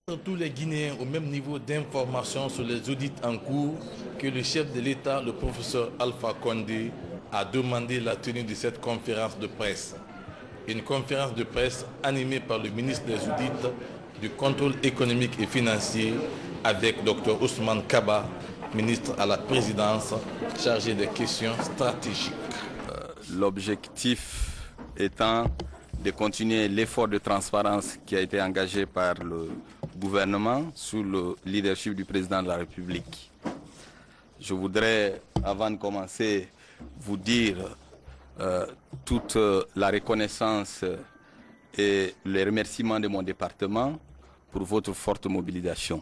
Tous les Guinéens au même niveau d'information sur les audits en cours que le chef de l'État, le professeur Alpha Condé, a demandé la tenue de cette conférence de presse. Une conférence de presse animée par le ministre des Audits, du contrôle économique et financier, avec Dr Ousmane Kaba, ministre à la présidence, chargé des questions stratégiques. L'objectif étant de continuer l'effort de transparence qui a été engagé par le gouvernement sous le leadership du président de la République. Je voudrais, avant de commencer, vous dire toute la reconnaissance et les remerciements de mon département pour votre forte mobilisation.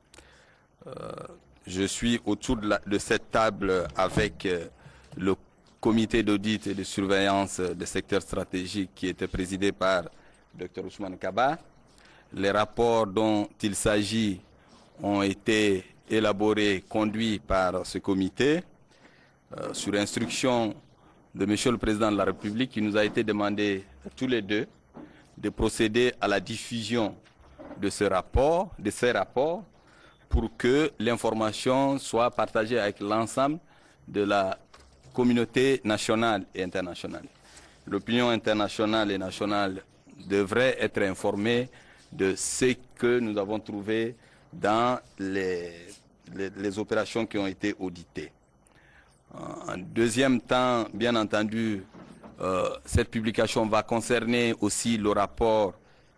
Je suis autour de cette table avec le comité d'audit et de surveillance des secteurs stratégiques qui était présidé par Dr Ousmane Kaba. Les rapports dont il s'agit ont été élaborés, conduits par ce comité sur instruction de Monsieur le Président de la République, qui nous a été demandé à tous les deux de procéder à la diffusion de ces rapports, pour que l'information soit partagée avec l'ensemble de la communauté nationale et internationale. L'opinion internationale et nationale devrait être informée de ce que nous avons trouvé dans les opérations qui ont été auditées. En deuxième temps, bien entendu, cette publication va concerner aussi le rapport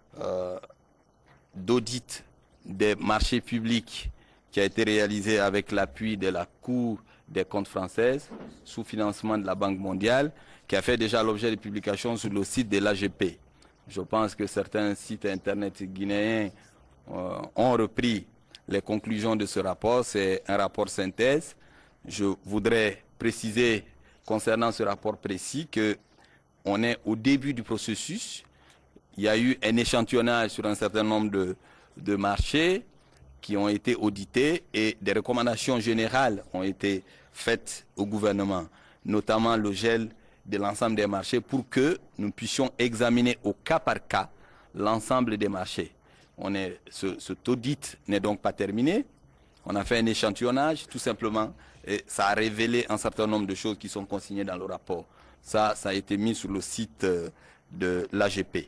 d'audit des marchés publics qui a été réalisé avec l'appui de la Cour des comptes française sous financement de la Banque mondiale, qui a fait déjà l'objet de publications sur le site de l'AGP. Je pense que certains sites internet guinéens ont repris les conclusions de ce rapport. C'est un rapport synthèse. Je voudrais préciser concernant ce rapport précis qu'on est au début du processus. Il y a eu un échantillonnage sur un certain nombre de marchés qui ont été audités et des recommandations générales ont été faites au gouvernement, notamment le gel de l'ensemble des marchés pour que nous puissions examiner au cas par cas l'ensemble des marchés. Cet audit n'est donc pas terminé. On a fait un échantillonnage tout simplement et ça a révélé un certain nombre de choses qui sont consignées dans le rapport. Ça a été mis sur le site de l'AGP.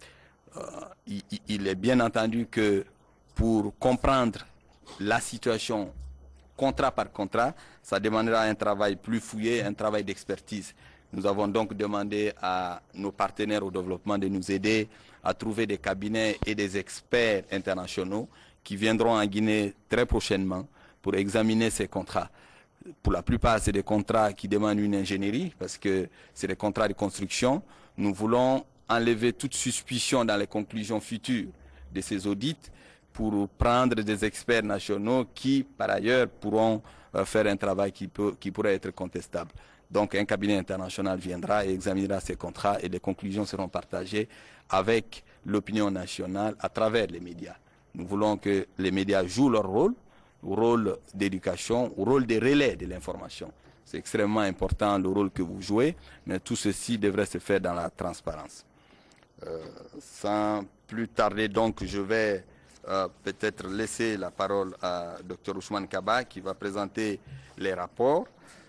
Il est bien entendu que pour comprendre la situation contrat par contrat, ça demandera un travail plus fouillé, un travail d'expertise. Nous avons donc demandé à nos partenaires au développement de nous aider à trouver des cabinets et des experts internationaux qui viendront en Guinée très prochainement pour examiner ces contrats. Pour la plupart, c'est des contrats qui demandent une ingénierie parce que c'est des contrats de construction. Nous voulons enlever toute suspicion dans les conclusions futures de ces audits pour prendre des experts nationaux qui, par ailleurs, pourront faire un travail qui pourrait être contestable. Donc, un cabinet international viendra et examinera ces contrats et les conclusions seront partagées avec l'opinion nationale à travers les médias. Nous voulons que les médias jouent leur rôle d'éducation, rôle de relais de l'information. C'est extrêmement important le rôle que vous jouez, mais tout ceci devrait se faire dans la transparence. Sans plus tarder, donc, je vais peut-être laisser la parole à Dr Ousmane Kaba qui va présenter les rapports.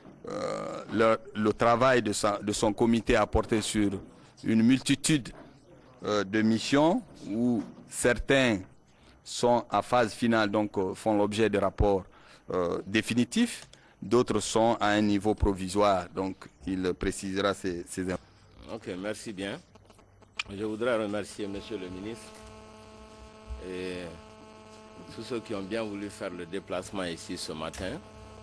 Le travail de son comité a porté sur une multitude de missions où certains sont à phase finale, donc font l'objet de rapports définitifs, d'autres sont à un niveau provisoire, donc il précisera ces informations. Ok, merci bien. Je voudrais remercier Monsieur le ministre et tous ceux qui ont bien voulu faire le déplacement ici ce matin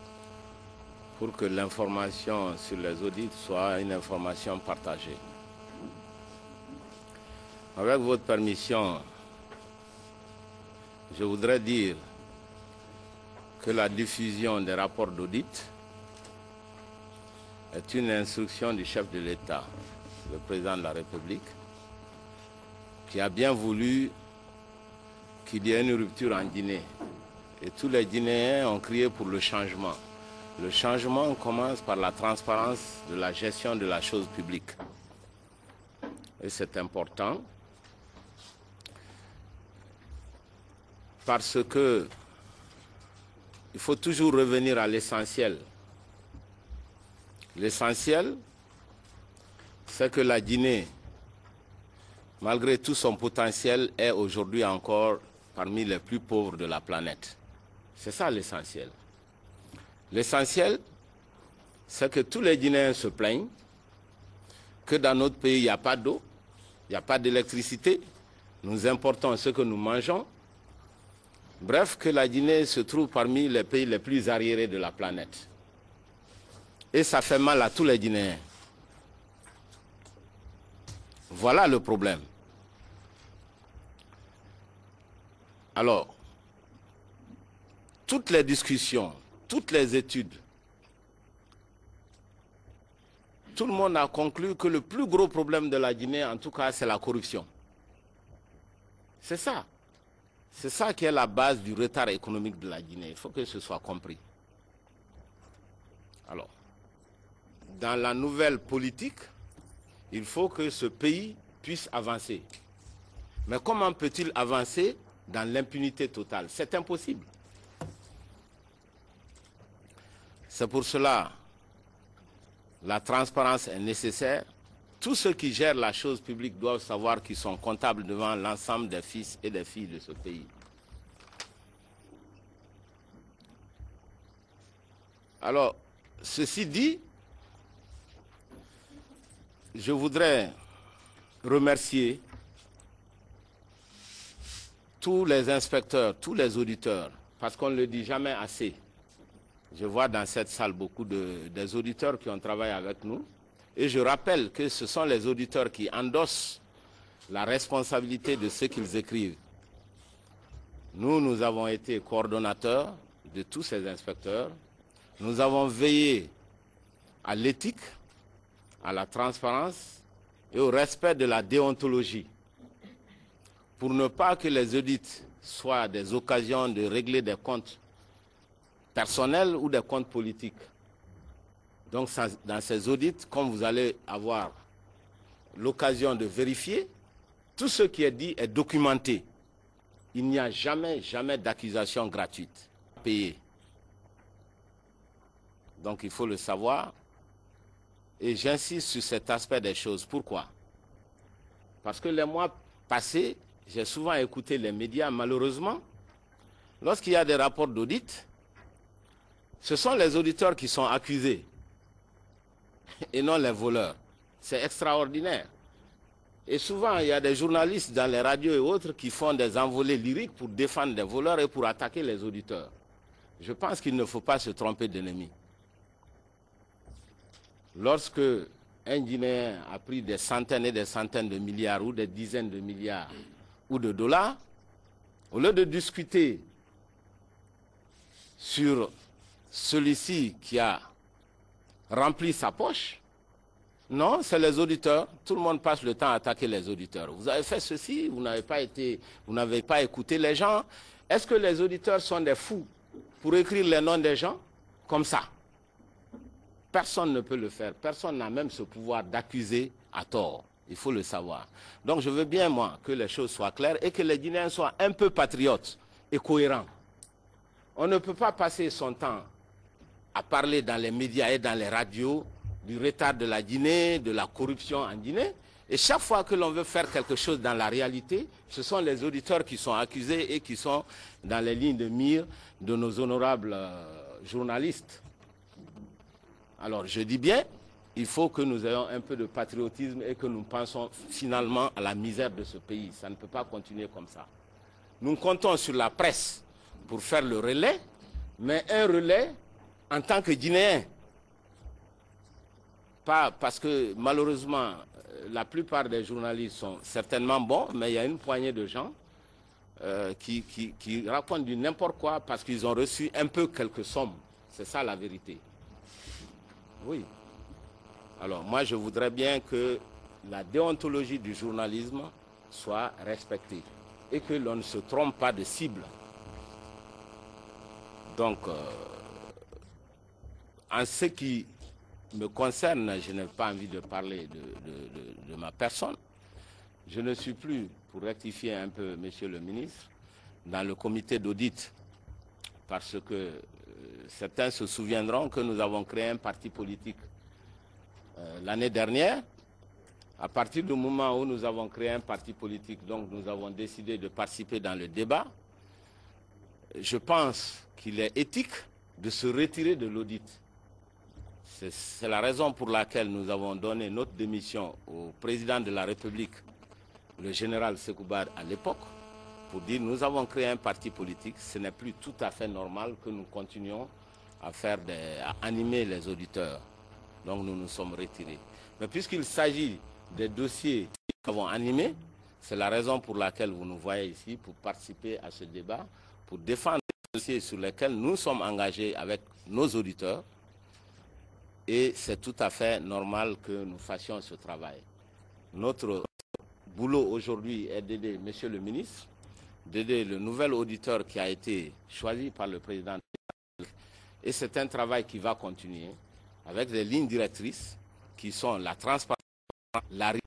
pour que l'information sur les audits soit une information partagée. Avec votre permission, je voudrais dire que la diffusion des rapports d'audit est une instruction du chef de l'État, le président de la République, qui a bien voulu qu'il y ait une rupture en Guinée. Et tous les Guinéens ont crié pour le changement. Le changement commence par la transparence de la gestion de la chose publique. Et c'est important. parce que il faut toujours revenir à l'essentiel. L'essentiel, c'est que la Guinée, malgré tout son potentiel, est aujourd'hui encore parmi les plus pauvres de la planète. C'est ça l'essentiel. L'essentiel, c'est que tous les Guinéens se plaignent que dans notre pays, il n'y a pas d'eau, il n'y a pas d'électricité, nous importons ce que nous mangeons. Bref, que la Guinée se trouve parmi les pays les plus arriérés de la planète. Et ça fait mal à tous les Guinéens. Voilà le problème. Alors, toutes les discussions, toutes les études, tout le monde a conclu que le plus gros problème de la Guinée, en tout cas, c'est la corruption. C'est ça. C'est ça qui est la base du retard économique de la Guinée. Il faut que ce soit compris. Alors, dans la nouvelle politique, il faut que ce pays puisse avancer. Mais comment peut-il avancer dans l'impunité totale? C'est impossible. C'est pour cela que la transparence est nécessaire. Tous ceux qui gèrent la chose publique doivent savoir qu'ils sont comptables devant l'ensemble des fils et des filles de ce pays. Alors, ceci dit, je voudrais remercier tous les inspecteurs, tous les auditeurs, parce qu'on ne le dit jamais assez. Je vois dans cette salle beaucoup des auditeurs qui ont travaillé avec nous. Et je rappelle que ce sont les auditeurs qui endossent la responsabilité de ce qu'ils écrivent. Nous avons été coordonnateurs de tous ces inspecteurs. Nous avons veillé à l'éthique, à la transparence et au respect de la déontologie, pour ne pas que les audits soient des occasions de régler des comptes personnels ou des comptes politiques. Donc dans ces audits, comme vous allez avoir l'occasion de vérifier, tout ce qui est dit est documenté. Il n'y a jamais d'accusation gratuite payée. Donc il faut le savoir. Et j'insiste sur cet aspect des choses. Pourquoi? Parce que les mois passés, j'ai souvent écouté les médias, malheureusement, lorsqu'il y a des rapports d'audit, ce sont les auditeurs qui sont accusés et non les voleurs. C'est extraordinaire. Et souvent, il y a des journalistes dans les radios et autres qui font des envolées lyriques pour défendre des voleurs et pour attaquer les auditeurs. Je pense qu'il ne faut pas se tromper d'ennemi. Lorsque un Guinéen a pris des centaines et des centaines de milliards ou des dizaines de milliards ou de dollars, au lieu de discuter sur celui-ci qui a rempli sa poche, non, c'est les auditeurs. Tout le monde passe le temps à attaquer les auditeurs. Vous avez fait ceci, vous n'avez pas écouté les gens. Est-ce que les auditeurs sont des fous pour écrire les noms des gens comme ça? Personne ne peut le faire. Personne n'a même ce pouvoir d'accuser à tort. Il faut le savoir. Donc je veux bien, moi, que les choses soient claires et que les Guinéens soient un peu patriotes et cohérents. On ne peut pas passer son temps à parler dans les médias et dans les radios du retard de la Guinée, de la corruption en Guinée. Et chaque fois que l'on veut faire quelque chose dans la réalité, ce sont les auditeurs qui sont accusés et qui sont dans les lignes de mire de nos honorables journalistes. Alors je dis bien, il faut que nous ayons un peu de patriotisme et que nous pensons finalement à la misère de ce pays. Ça ne peut pas continuer comme ça. Nous comptons sur la presse pour faire le relais, mais un relais en tant que Guinéen. Pas parce que malheureusement, la plupart des journalistes sont certainement bons, mais il y a une poignée de gens qui racontent du n'importe quoi parce qu'ils ont reçu un peu quelques sommes. C'est ça la vérité. Oui. Alors moi je voudrais bien que la déontologie du journalisme soit respectée et que l'on ne se trompe pas de cible. Donc, en ce qui me concerne, je n'ai pas envie de parler de ma personne. Je ne suis plus, pour rectifier un peu, monsieur le ministre, dans le comité d'audit, parce que certains se souviendront que nous avons créé un parti politique l'année dernière. À partir du moment où nous avons créé un parti politique, donc nous avons décidé de participer dans le débat, je pense qu'il est éthique de se retirer de l'audit. C'est la raison pour laquelle nous avons donné notre démission au président de la République, le général Sékou Bara à l'époque, pour dire nous avons créé un parti politique, ce n'est plus tout à fait normal que nous continuions à animer les auditeurs. Donc nous nous sommes retirés. Mais puisqu'il s'agit des dossiers que nous avons animés, c'est la raison pour laquelle vous nous voyez ici, pour participer à ce débat, pour défendre les dossiers sur lesquels nous sommes engagés avec nos auditeurs. Et c'est tout à fait normal que nous fassions ce travail. Notre boulot aujourd'hui est d'aider Monsieur le ministre, d'aider le nouvel auditeur qui a été choisi par le président. Et c'est un travail qui va continuer avec des lignes directrices qui sont la transparence, la rigueur.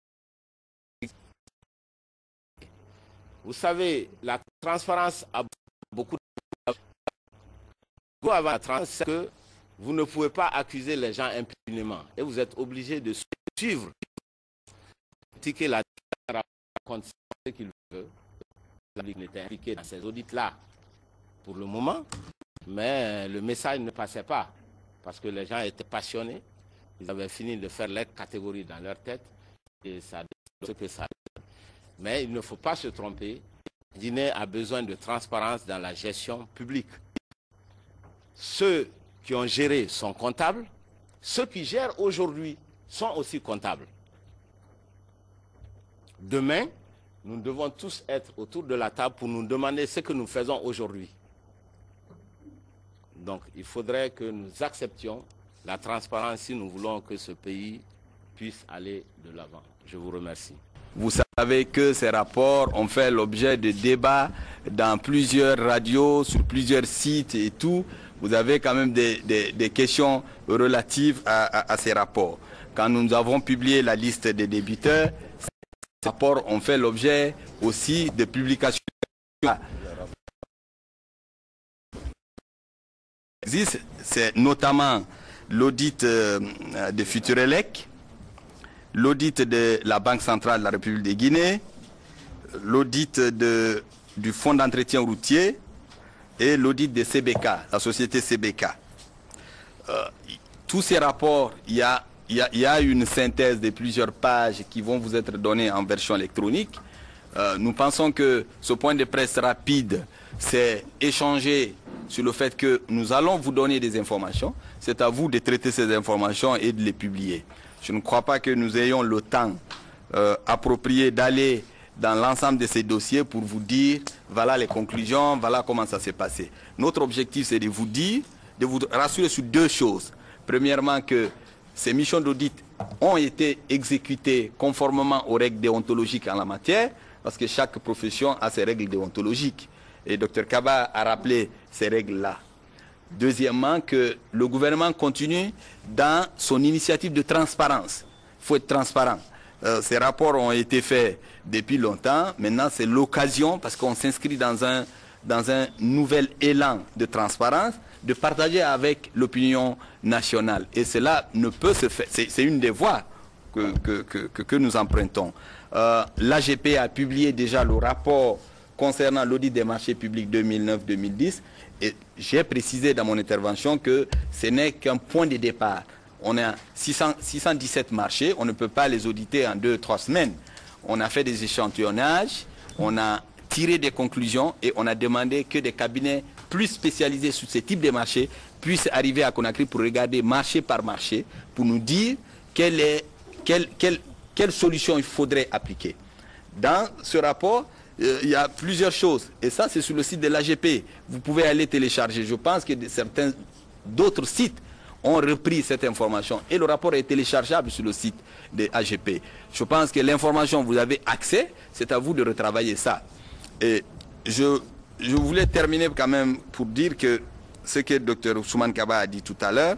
Vous savez, la transparence a beaucoup de... Avant la transparence, c'est que vous ne pouvez pas accuser les gens impunément et vous êtes obligé de suivre, critiquer la raconte ce qu'il veut. Il était impliqué dans ces audits-là pour le moment, mais le message ne passait pas parce que les gens étaient passionnés. Ils avaient fini de faire les catégories dans leur tête et ça donne ce que ça donne. Mais il ne faut pas se tromper. Guinée a besoin de transparence dans la gestion publique. Ceux qui ont géré sont comptables. Ceux qui gèrent aujourd'hui sont aussi comptables. Demain, nous devons tous être autour de la table pour nous demander ce que nous faisons aujourd'hui. Donc, il faudrait que nous acceptions la transparence si nous voulons que ce pays puisse aller de l'avant. Je vous remercie. Vous savez que ces rapports ont fait l'objet de débats dans plusieurs radios, sur plusieurs sites et tout. Vous avez quand même des questions relatives à ces rapports. Quand nous avons publié la liste des débiteurs, ces rapports ont fait l'objet aussi de publications. C'est notamment l'audit de Futurelec, l'audit de la Banque centrale de la République de Guinée, l'audit du Fonds d'entretien routier et l'audit de CBK, la société CBK. Tous ces rapports, il y a une synthèse de plusieurs pages qui vont vous être données en version électronique. Nous pensons que ce point de presse rapide, c'est échanger sur le fait que nous allons vous donner des informations. C'est à vous de traiter ces informations et de les publier. Je ne crois pas que nous ayons le temps approprié d'aller dans l'ensemble de ces dossiers pour vous dire, voilà les conclusions, voilà comment ça s'est passé. Notre objectif, c'est de vous dire, de vous rassurer sur deux choses. Premièrement, que ces missions d'audit ont été exécutées conformément aux règles déontologiques en la matière, parce que chaque profession a ses règles déontologiques. Et Dr Kaba a rappelé ces règles-là. Deuxièmement, que le gouvernement continue dans son initiative de transparence. Il faut être transparent. Ces rapports ont été faits depuis longtemps. Maintenant, c'est l'occasion, parce qu'on s'inscrit dans un nouvel élan de transparence, de partager avec l'opinion nationale. Et cela ne peut se faire. C'est une des voies que nous empruntons. L'AGP a publié déjà le rapport concernant l'audit des marchés publics 2009-2010. Et j'ai précisé dans mon intervention que ce n'est qu'un point de départ. On a 617 marchés, on ne peut pas les auditer en 2-3 semaines. On a fait des échantillonnages, on a tiré des conclusions et on a demandé que des cabinets plus spécialisés sur ce type de marché puissent arriver à Conakry pour regarder marché par marché, pour nous dire quelle solution il faudrait appliquer. Dans ce rapport, il y a plusieurs choses. Et ça, c'est sur le site de l'AGP. Vous pouvez aller télécharger. Je pense que certains d'autres sites ont repris cette information. Et le rapport est téléchargeable sur le site de l'AGP. Je pense que l'information, vous avez accès. C'est à vous de retravailler ça. Et je voulais terminer quand même pour dire que ce que Dr Ousmane Kaba a dit tout à l'heure,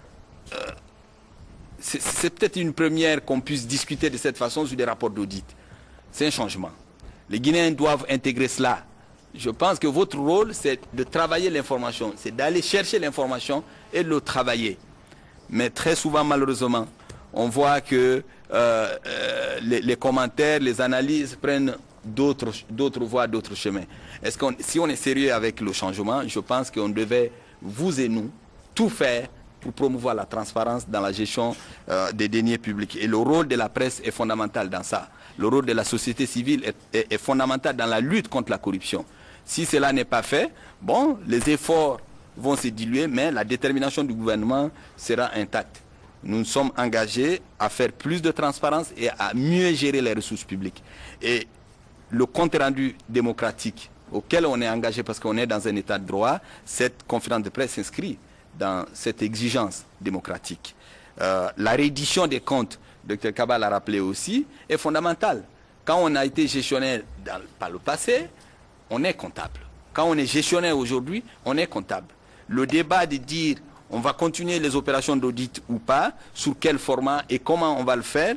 c'est peut-être une première qu'on puisse discuter de cette façon sur des rapports d'audit. C'est un changement. Les Guinéens doivent intégrer cela je pense que votre rôle, c'est de travailler l'information, c'est d'aller chercher l'information et de le travailler. Mais très souvent, malheureusement, on voit que les commentaires, les analyses prennent d'autres voies, d'autres chemins. Si on est sérieux avec le changement, je pense qu'on devait, vous et nous, tout faire pour promouvoir la transparence dans la gestion des deniers publics. Et le rôle de la presse est fondamental dans ça. Le rôle de la société civile est fondamental dans la lutte contre la corruption. Si cela n'est pas fait, bon, les efforts vont se diluer, mais la détermination du gouvernement sera intacte. Nous nous sommes engagés à faire plus de transparence et à mieux gérer les ressources publiques. Et le compte-rendu démocratique auquel on est engagé parce qu'on est dans un état de droit, cette conférence de presse s'inscrit dans cette exigence démocratique. La reddition des comptes, Dr Kaba l'a rappelé aussi, est fondamentale. Quand on a été gestionnaire par le passé, on est comptable. Quand on est gestionnaire aujourd'hui, on est comptable. Le débat de dire on va continuer les opérations d'audit ou pas, sous quel format et comment on va le faire,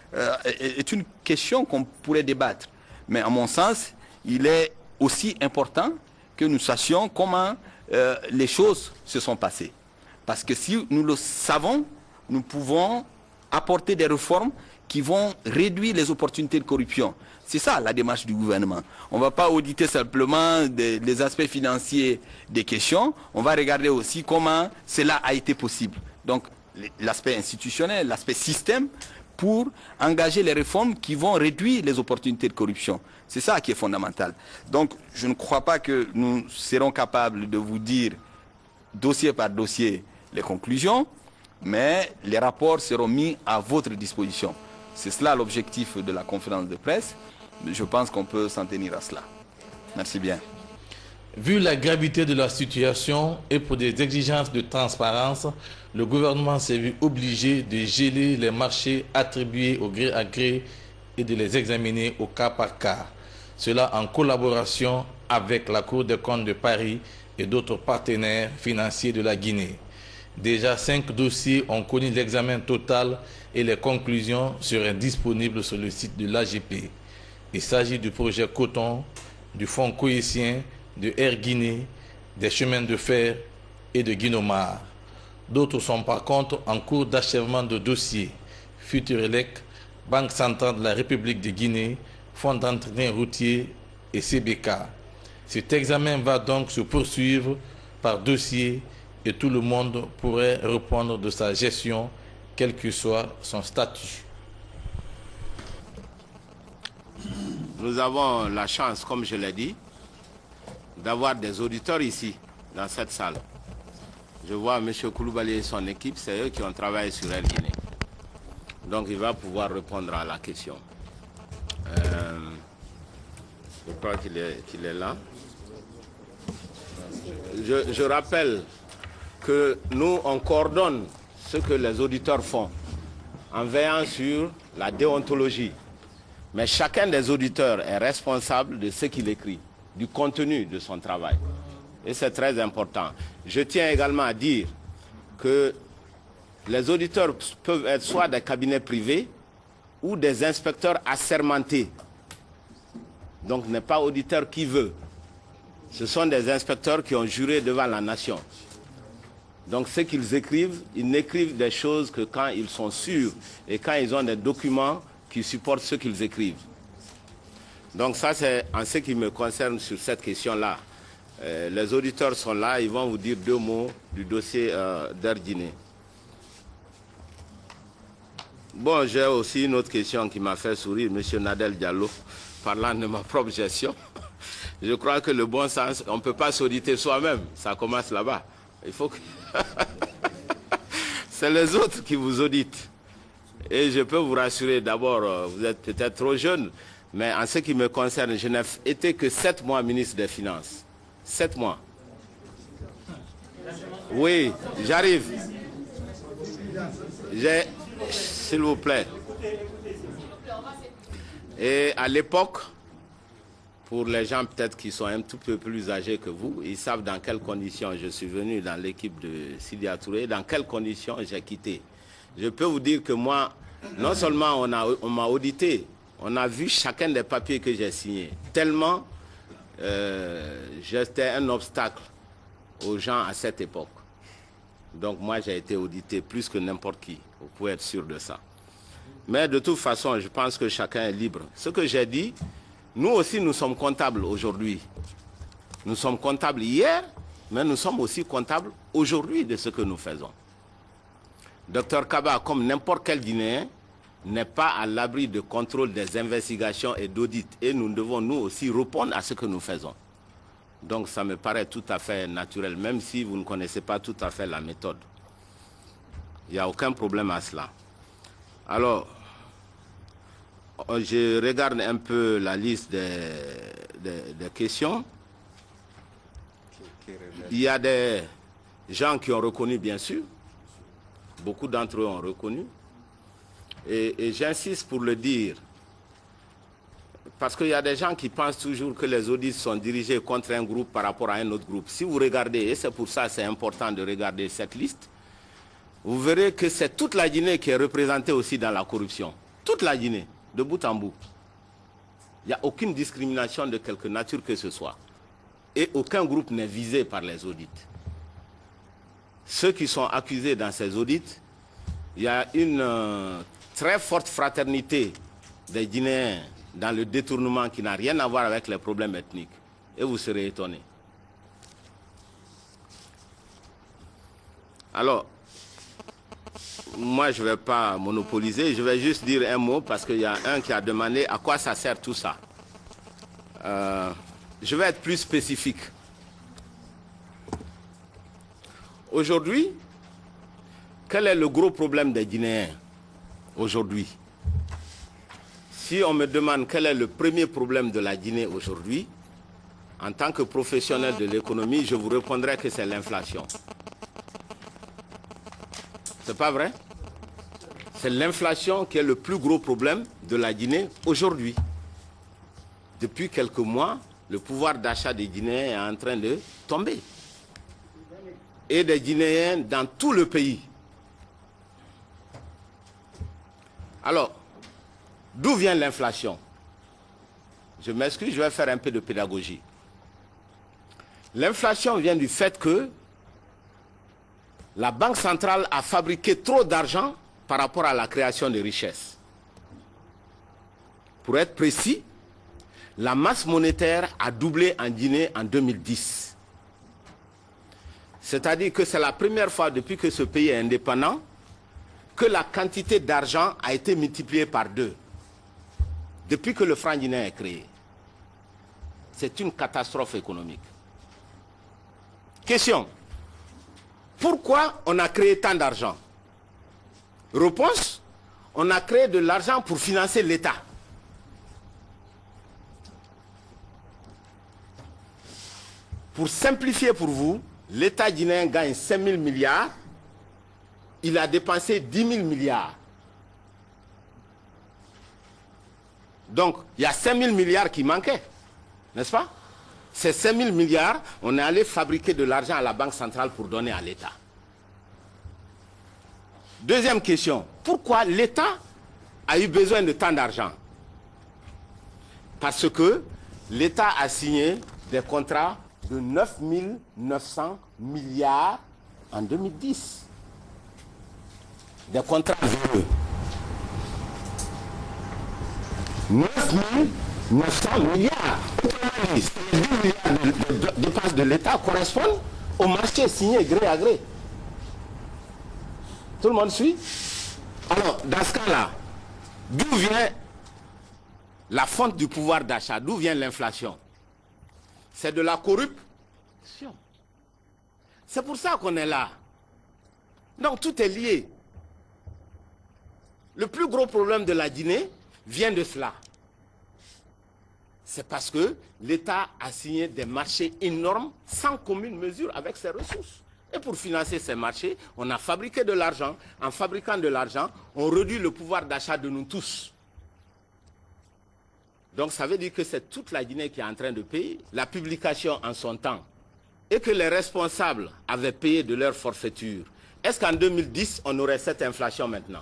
est une question qu'on pourrait débattre. Mais à mon sens, il est aussi important que nous sachions comment les choses se sont passées. Parce que si nous le savons, nous pouvons apporter des réformes qui vont réduire les opportunités de corruption. C'est ça la démarche du gouvernement. On ne va pas auditer simplement les aspects financiers des questions, on va regarder aussi comment cela a été possible. Donc l'aspect institutionnel, l'aspect système, pour engager les réformes qui vont réduire les opportunités de corruption. C'est ça qui est fondamental. Donc je ne crois pas que nous serons capables de vous dire dossier par dossier les conclusions, mais les rapports seront mis à votre disposition. C'est cela l'objectif de la conférence de presse. Je pense qu'on peut s'en tenir à cela. Merci bien. Vu la gravité de la situation et pour des exigences de transparence, le gouvernement s'est vu obligé de geler les marchés attribués au gré à gré et de les examiner au cas par cas. Cela en collaboration avec la Cour des comptes de Paris et d'autres partenaires financiers de la Guinée. Déjà 5 dossiers ont connu l'examen total et les conclusions seraient disponibles sur le site de l'AGP. Il s'agit du projet Coton, du fonds Coïtien, de Air Guinée, des chemins de fer et de Guinomar. D'autres sont par contre en cours d'achèvement de dossiers. Futurelec, Banque centrale de la République de Guinée, Fonds d'entretien routier et CBK. Cet examen va donc se poursuivre par dossier et tout le monde pourrait répondre de sa gestion, quel que soit son statut. Nous avons la chance, comme je l'ai dit, d'avoir des auditeurs ici, dans cette salle. Je vois M. Koulibaly et son équipe, c'est eux qui ont travaillé sur Air Guinée. Donc il va pouvoir répondre à la question. Je crois qu'il est là. Je rappelle que nous, on coordonne ce que les auditeurs font en veillant sur la déontologie. Mais chacun des auditeurs est responsable de ce qu'il écrit, du contenu de son travail. Et c'est très important. Je tiens également à dire que les auditeurs peuvent être soit des cabinets privés ou des inspecteurs assermentés. Donc, n'est pas auditeur qui veut. Ce sont des inspecteurs qui ont juré devant la nation. Donc, ce qu'ils écrivent, ils n'écrivent des choses que quand ils sont sûrs et quand ils ont des documents qui supportent ce qu'ils écrivent. Donc, ça, c'est en ce qui me concerne sur cette question-là. Les auditeurs sont là, ils vont vous dire 2 mots du dossier d'Air Guinée. Bon, j'ai aussi une autre question qui m'a fait sourire, M. Nadel Diallo, parlant de ma propre gestion. Je crois que le bon sens, on ne peut pas s'auditer soi-même, ça commence là-bas. Il faut que... C'est les autres qui vous auditent. Et je peux vous rassurer, d'abord, vous êtes peut-être trop jeune, mais en ce qui me concerne, je n'ai été que 7 mois ministre des Finances. 7 mois. Oui, j'arrive. S'il vous plaît. Et à l'époque, pour les gens peut-être qui sont un tout peu plus âgés que vous, ils savent dans quelles conditions je suis venu dans l'équipe de Sidya Touré, dans quelles conditions j'ai quitté. Je peux vous dire que moi, non seulement on m'a audité, on a vu chacun des papiers que j'ai signés. Tellement j'étais un obstacle aux gens à cette époque. Donc moi, j'ai été audité plus que n'importe qui. Vous pouvez être sûr de ça. Mais de toute façon, je pense que chacun est libre. Ce que j'ai dit, nous aussi, nous sommes comptables aujourd'hui. Nous sommes comptables hier, mais nous sommes aussi comptables aujourd'hui de ce que nous faisons. Dr Kaba, comme n'importe quel Guinéen, n'est pas à l'abri de contrôle des investigations et d'audits. Et nous devons, nous aussi, répondre à ce que nous faisons. Donc, ça me paraît tout à fait naturel, même si vous ne connaissez pas tout à fait la méthode. Il n'y a aucun problème à cela. Alors, je regarde un peu la liste des questions. Il y a des gens qui ont reconnu, bien sûr. Beaucoup d'entre eux ont reconnu. Et j'insiste pour le dire, parce qu'il y a des gens qui pensent toujours que les audits sont dirigés contre un groupe par rapport à un autre groupe. Si vous regardez, et c'est pour ça que c'est important de regarder cette liste, vous verrez que c'est toute la Guinée qui est représentée aussi dans la corruption. Toute la Guinée, de bout en bout. Il n'y a aucune discrimination de quelque nature que ce soit. Et aucun groupe n'est visé par les audits. Ceux qui sont accusés dans ces audits, il y a une très forte fraternité des Guinéens dans le détournement qui n'a rien à voir avec les problèmes ethniques. Et vous serez étonnés. Alors, moi je ne vais pas monopoliser, je vais juste dire un mot parce qu'il y a un qui a demandé à quoi ça sert tout ça. Je vais être plus spécifique. Aujourd'hui, quel est le gros problème des Guinéens aujourd'hui? Si on me demande quel est le premier problème de la Guinée aujourd'hui, en tant que professionnel de l'économie, je vous répondrai que c'est l'inflation. C'est pas vrai? C'est l'inflation qui est le plus gros problème de la Guinée aujourd'hui. Depuis quelques mois, le pouvoir d'achat des Guinéens est en train de tomber. Et des Guinéens dans tout le pays. Alors, d'où vient l'inflation? Je m'excuse, je vais faire un peu de pédagogie. L'inflation vient du fait que la Banque centrale a fabriqué trop d'argent par rapport à la création de richesses. Pour être précis, la masse monétaire a doublé en Guinée en 2010. C'est-à-dire que c'est la première fois depuis que ce pays est indépendant que la quantité d'argent a été multipliée par 2. Depuis que le franc guinéen est créé. C'est une catastrophe économique. Question. Pourquoi on a créé tant d'argent? Réponse. On a créé de l'argent pour financer l'État. Pour simplifier pour vous, l'État guinéen gagne 5 000 milliards. Il a dépensé 10 000 milliards. Donc, il y a 5 000 milliards qui manquaient, n'est-ce pas? Ces 5 000 milliards, on est allé fabriquer de l'argent à la Banque centrale pour donner à l'État. Deuxième question, pourquoi l'État a eu besoin de tant d'argent? Parce que l'État a signé des contrats de 9 900 milliards en 2010. Des contrats véreux. 9 900 milliards. Les 10 milliards de dépenses de l'État correspondent au marché signé gré à gré. Tout le monde suit? Alors, dans ce cas-là, d'où vient la fonte du pouvoir d'achat? D'où vient l'inflation? C'est de la corruption. C'est pour ça qu'on est là. Donc tout est lié. Le plus gros problème de la Guinée vient de cela. C'est parce que l'État a signé des marchés énormes sans commune mesure avec ses ressources. Et pour financer ces marchés, on a fabriqué de l'argent. En fabriquant de l'argent, on réduit le pouvoir d'achat de nous tous. Donc ça veut dire que c'est toute la Guinée qui est en train de payer la publication en son temps et que les responsables avaient payé de leur forfaiture. Est-ce qu'en 2010, on aurait cette inflation maintenant?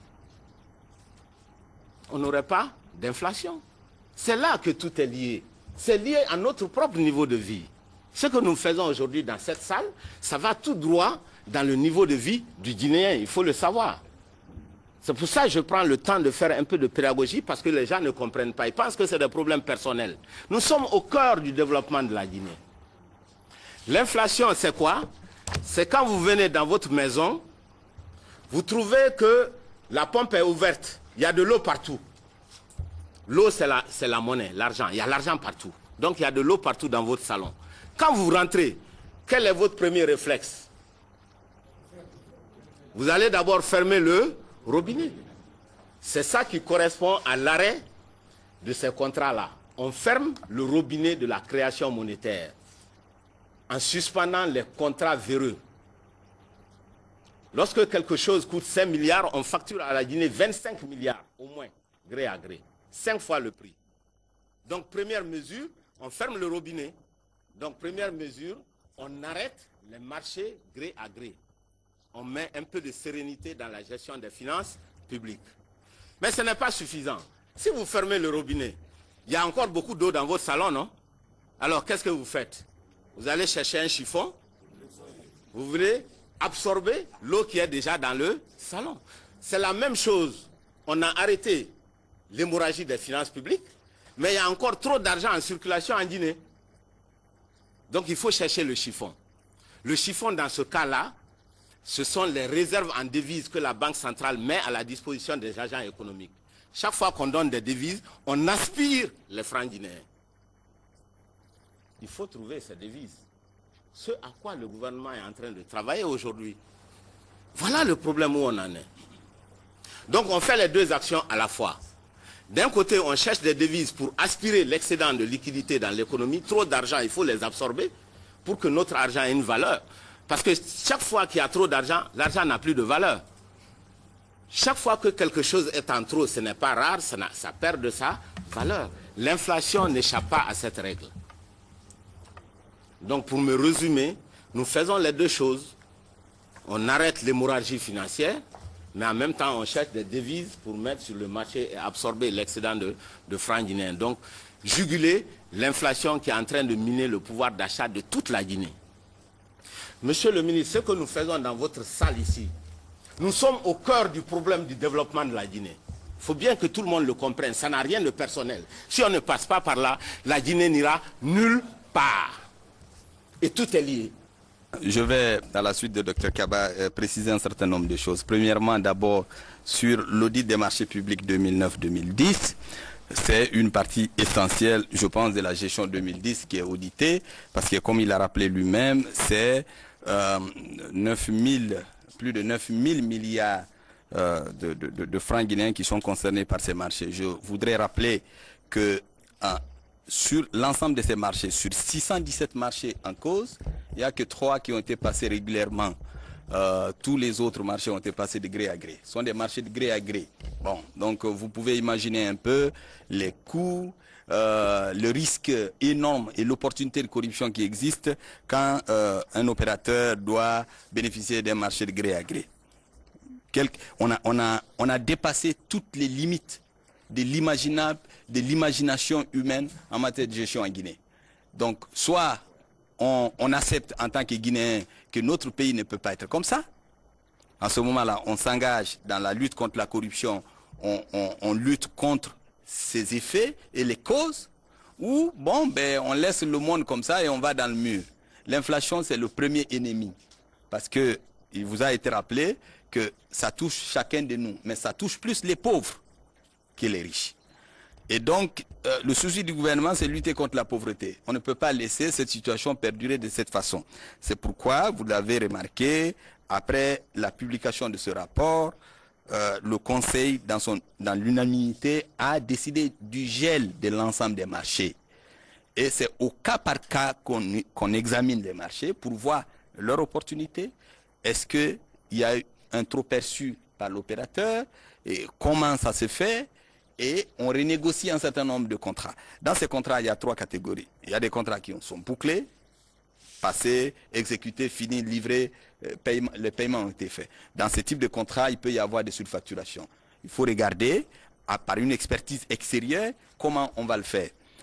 On n'aurait pas d'inflation. C'est là que tout est lié. C'est lié à notre propre niveau de vie. Ce que nous faisons aujourd'hui dans cette salle, ça va tout droit dans le niveau de vie du Guinéen, il faut le savoir. C'est pour ça que je prends le temps de faire un peu de pédagogie, parce que les gens ne comprennent pas. Ils pensent que c'est des problèmes personnels. Nous sommes au cœur du développement de la Guinée. L'inflation, c'est quoi? C'est quand vous venez dans votre maison, vous trouvez que la pompe est ouverte, il y a de l'eau partout. L'eau, c'est la monnaie, l'argent. Il y a l'argent partout. Donc, il y a de l'eau partout dans votre salon. Quand vous rentrez, quel est votre premier réflexe? Vous allez d'abord fermer le robinet. C'est ça qui correspond à l'arrêt de ces contrats-là. On ferme le robinet de la création monétaire en suspendant les contrats véreux. Lorsque quelque chose coûte 5 milliards, on facture à la Guinée 25 milliards au moins, gré à gré. 5 fois le prix. Donc, première mesure, on ferme le robinet. Donc, première mesure, on arrête les marchés gré à gré. On met un peu de sérénité dans la gestion des finances publiques. Mais ce n'est pas suffisant. Si vous fermez le robinet, il y a encore beaucoup d'eau dans votre salon, non? Alors, qu'est-ce que vous faites? Vous allez chercher un chiffon. Vous voulez absorber l'eau qui est déjà dans le salon. C'est la même chose. On a arrêté l'hémorragie des finances publiques, mais il y a encore trop d'argent en circulation en Guinée. Donc il faut chercher le chiffon. Le chiffon, dans ce cas-là, ce sont les réserves en devises que la Banque centrale met à la disposition des agents économiques. Chaque fois qu'on donne des devises, on aspire les francs guinéens. Il faut trouver ces devises. Ce à quoi le gouvernement est en train de travailler aujourd'hui. Voilà le problème où on en est. Donc on fait les deux actions à la fois. D'un côté, on cherche des devises pour aspirer l'excédent de liquidité dans l'économie. Trop d'argent, il faut les absorber pour que notre argent ait une valeur. Parce que chaque fois qu'il y a trop d'argent, l'argent n'a plus de valeur. Chaque fois que quelque chose est en trop, ce n'est pas rare, ça perd de sa valeur. L'inflation n'échappe pas à cette règle. Donc pour me résumer, nous faisons les deux choses. On arrête l'hémorragie financière, mais en même temps on cherche des devises pour mettre sur le marché et absorber l'excédent de francs guinéens. Donc juguler l'inflation qui est en train de miner le pouvoir d'achat de toute la Guinée. Monsieur le ministre, ce que nous faisons dans votre salle ici, nous sommes au cœur du problème du développement de la Guinée. Il faut bien que tout le monde le comprenne, ça n'a rien de personnel. Si on ne passe pas par là, la Guinée n'ira nulle part. Et tout est lié. Je vais, à la suite de Dr Kaba, préciser un certain nombre de choses. Premièrement, d'abord, sur l'audit des marchés publics 2009-2010, c'est une partie essentielle, je pense, de la gestion 2010 qui est auditée, parce que, comme il a rappelé lui-même, c'est plus de 9 000 milliards de francs guinéens qui sont concernés par ces marchés. Je voudrais rappeler que sur l'ensemble de ces marchés, sur 617 marchés en cause, il n'y a que 3 qui ont été passés régulièrement. Tous les autres marchés ont été passés de gré à gré. Ce sont des marchés de gré à gré. Bon, donc vous pouvez imaginer un peu les coûts, le risque énorme et l'opportunité de corruption qui existe quand un opérateur doit bénéficier d'un marché de gré à gré. On a dépassé toutes les limites de l'imaginable, de l'imagination humaine en matière de gestion en Guinée. Donc, soit on accepte en tant que Guinéen que notre pays ne peut pas être comme ça. En ce moment-là, on s'engage dans la lutte contre la corruption, on lutte contre ses effets et les causes, ou bon, ben, on laisse le monde comme ça et on va dans le mur. L'inflation, c'est le premier ennemi. Parce que il vous a été rappelé que ça touche chacun de nous, mais ça touche plus les pauvres que les riches. Et donc, le souci du gouvernement, c'est lutter contre la pauvreté. On ne peut pas laisser cette situation perdurer de cette façon. C'est pourquoi, vous l'avez remarqué, après la publication de ce rapport, le Conseil, dans l'unanimité, a décidé du gel de l'ensemble des marchés. Et c'est au cas par cas qu'on examine les marchés pour voir leur opportunité. Est-ce qu'il y a un trop perçu par l'opérateur et comment ça se fait? Et on renégocie un certain nombre de contrats. Dans ces contrats, il y a 3 catégories. Il y a des contrats qui sont bouclés, passés, exécutés, finis, livrés, les paiements ont été faits. Dans ce type de contrat, il peut y avoir des surfacturations. Il faut regarder, par une expertise extérieure, comment on va le faire.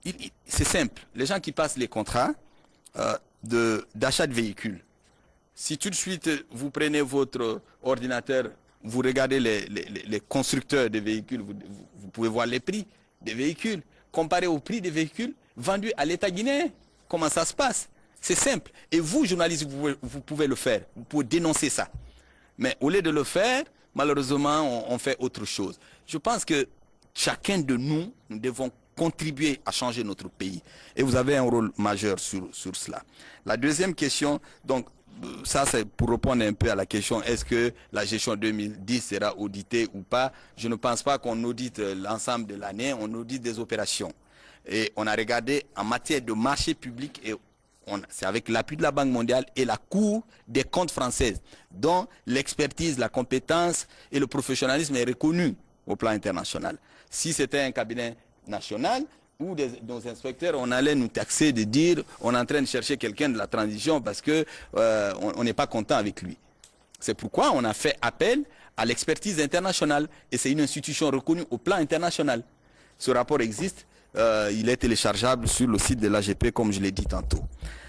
c'est simple. Les gens qui passent les contrats d'achat de véhicules, si tout de suite vous prenez votre ordinateur, vous regardez les constructeurs de véhicules, vous pouvez voir les prix des véhicules, comparé au prix des véhicules vendus à l'État guinéen. Comment ça se passe? C'est simple. Et vous, journalistes, vous pouvez le faire. Vous pouvez dénoncer ça. Mais au lieu de le faire, malheureusement, on fait autre chose. Je pense que chacun de nous, nous devons contribuer à changer notre pays. Et vous avez un rôle majeur sur cela. La deuxième question, donc, ça c'est pour répondre un peu à la question, est-ce que la gestion 2010 sera auditée ou pas? Je ne pense pas qu'on audite l'ensemble de l'année, on audite des opérations. Et on a regardé en matière de marché public, et c'est avec l'appui de la Banque mondiale et la Cour des comptes française, dont l'expertise, la compétence et le professionnalisme est reconnu au plan international. Si c'était un cabinet national, ou nos inspecteurs, on allait nous taxer de dire on est en train de chercher quelqu'un de la transition parce que on n'est pas content avec lui. C'est pourquoi on a fait appel à l'expertise internationale et c'est une institution reconnue au plan international. Ce rapport existe, il est téléchargeable sur le site de l'AGP comme je l'ai dit tantôt.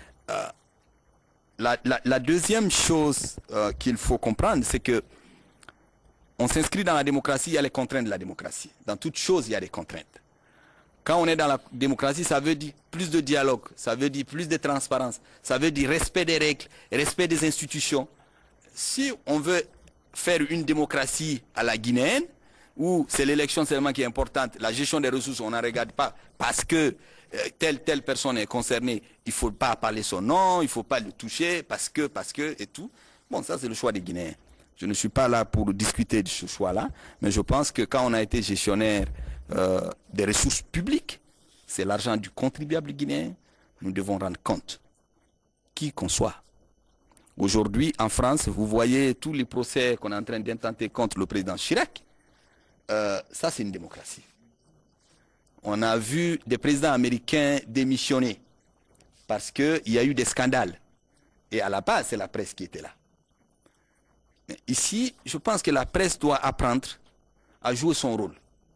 La deuxième chose qu'il faut comprendre, c'est que on s'inscrit dans la démocratie, il y a les contraintes de la démocratie. Dans toute chose, il y a des contraintes. Quand on est dans la démocratie, ça veut dire plus de dialogue, ça veut dire plus de transparence, ça veut dire respect des règles, respect des institutions. Si on veut faire une démocratie à la guinéenne, où c'est l'élection seulement qui est importante, la gestion des ressources, on n'en regarde pas, parce que telle personne est concernée, il ne faut pas parler son nom, il ne faut pas le toucher, parce que, et tout. Bon, ça c'est le choix des Guinéens. Je ne suis pas là pour discuter de ce choix-là, mais je pense que quand on a été gestionnaire des ressources publiques, c'est l'argent du contribuable guinéen, nous devons rendre compte, qui qu'on soit. Aujourd'hui, en France, vous voyez tous les procès qu'on est en train d'intenter contre le président Chirac. Ça, c'est une démocratie. On a vu des présidents américains démissionner parce qu'il y a eu des scandales. Et à la base, c'est la presse qui était là. Mais ici, je pense que la presse doit apprendre à jouer son rôle.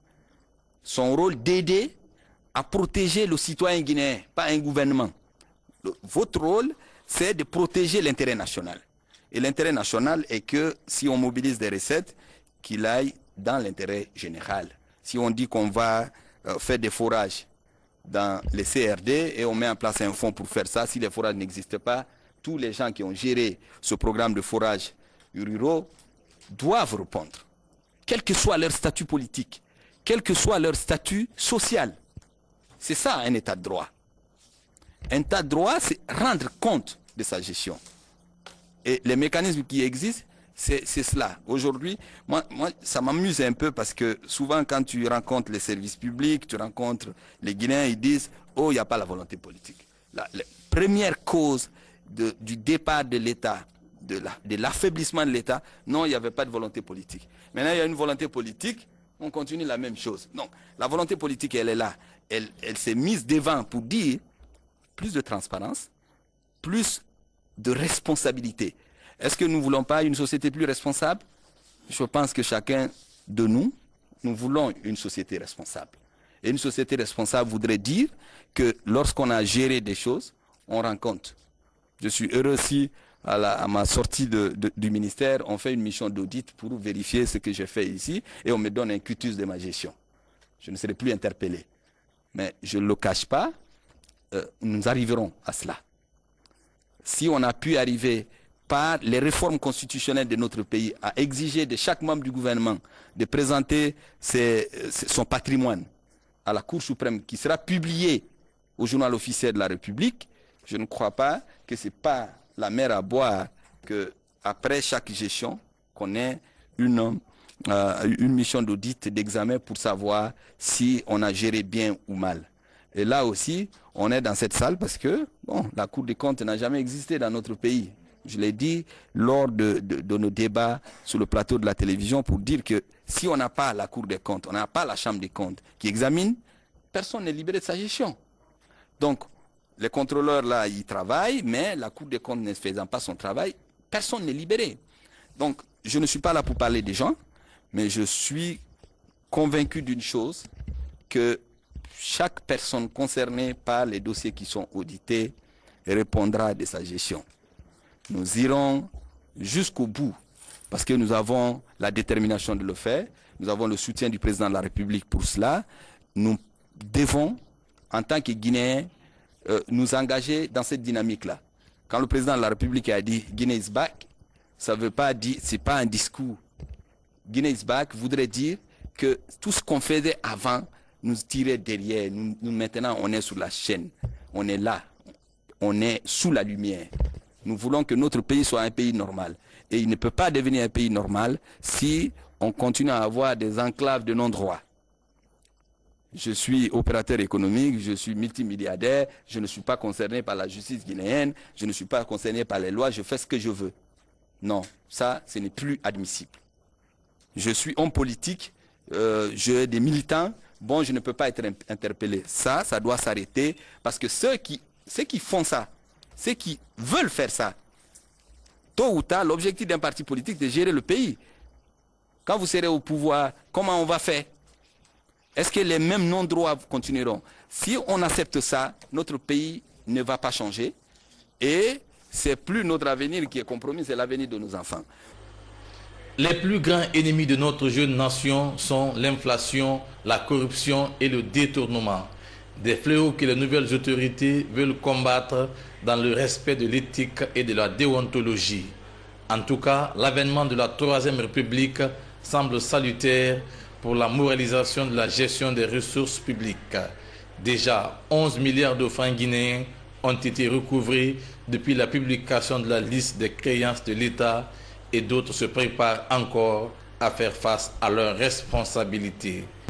Son rôle d'aider à protéger le citoyen guinéen, pas un gouvernement. Votre rôle, c'est de protéger l'intérêt national. Et l'intérêt national est que si on mobilise des recettes, qu'il aille dans l'intérêt général. Si on dit qu'on va faire des forages dans les CRD et on met en place un fonds pour faire ça, si les forages n'existent pas, tous les gens qui ont géré ce programme de forage ruraux doivent répondre, quel que soit leur statut politique, quel que soit leur statut social. C'est ça un état de droit. Un état de droit, c'est rendre compte de sa gestion. Et les mécanismes qui existent, c'est cela. Aujourd'hui, moi, ça m'amuse un peu parce que souvent quand tu rencontres les services publics, tu rencontres les Guinéens, ils disent « Oh, il n'y a pas la volonté politique ». La première cause du départ de l'État, de l'affaiblissement de l'État, non, il n'y avait pas de volonté politique. Maintenant, il y a une volonté politique, on continue la même chose. Non, la volonté politique, elle est là. Elle s'est mise devant pour dire plus de transparence, plus de responsabilité. Est-ce que nous ne voulons pas une société plus responsable? Je pense que chacun de nous, nous voulons une société responsable. Et une société responsable voudrait dire que lorsqu'on a géré des choses, on rend compte. Je suis heureux si à ma sortie du ministère, on fait une mission d'audit pour vérifier ce que j'ai fait ici et on me donne un quitus de ma gestion. Je ne serai plus interpellé. Mais je ne le cache pas, nous arriverons à cela. Si on a pu arriver par les réformes constitutionnelles de notre pays à exiger de chaque membre du gouvernement de présenter son patrimoine à la Cour suprême qui sera publié au journal officiel de la République, je ne crois pas que ce n'est pas la mer à boire qu'après chaque gestion, qu'on ait une mission d'audit, d'examen pour savoir si on a géré bien ou mal. Et là aussi, on est dans cette salle parce que bon, la Cour des comptes n'a jamais existé dans notre pays. Je l'ai dit lors de nos débats sur le plateau de la télévision pour dire que si on n'a pas la Cour des comptes, on n'a pas la Chambre des comptes qui examine, personne n'est libéré de sa gestion. Donc, les contrôleurs là, ils travaillent, mais la Cour des comptes ne faisant pas son travail, personne n'est libéré. Donc, je ne suis pas là pour parler des gens, mais je suis convaincu d'une chose, que chaque personne concernée par les dossiers qui sont audités répondra de sa gestion. Nous irons jusqu'au bout parce que nous avons la détermination de le faire. Nous avons le soutien du président de la République pour cela. Nous devons, en tant que Guinéens, nous engager dans cette dynamique-là. Quand le président de la République a dit « Guinée is back », ça ne veut pas dire, c'est pas un discours. « Guinée is back » voudrait dire que tout ce qu'on faisait avant nous tirait derrière. Nous, maintenant, on est sur la chaîne. On est là. On est sous la lumière. Nous voulons que notre pays soit un pays normal. Et il ne peut pas devenir un pays normal si on continue à avoir des enclaves de non-droit. Je suis opérateur économique, je suis multimilliardaire, je ne suis pas concerné par la justice guinéenne, je ne suis pas concerné par les lois, je fais ce que je veux. Non, ça, ce n'est plus admissible. Je suis homme politique, j'ai des militants, bon, je ne peux pas être interpellé. Ça doit s'arrêter parce que ceux qui font ça, ceux qui veulent faire ça, tôt ou tard, l'objectif d'un parti politique, c'est de gérer le pays. Quand vous serez au pouvoir, comment on va faire? Est-ce que les mêmes non-droits continueront? Si on accepte ça, notre pays ne va pas changer et c'est plus notre avenir qui est compromis, c'est l'avenir de nos enfants. Les plus grands ennemis de notre jeune nation sont l'inflation, la corruption et le détournement. Des fléaux que les nouvelles autorités veulent combattre dans le respect de l'éthique et de la déontologie. En tout cas, l'avènement de la Troisième République semble salutaire pour la moralisation de la gestion des ressources publiques. Déjà, 11 milliards de francs guinéens ont été recouvrés depuis la publication de la liste des créances de l'État et d'autres se préparent encore à faire face à leurs responsabilités.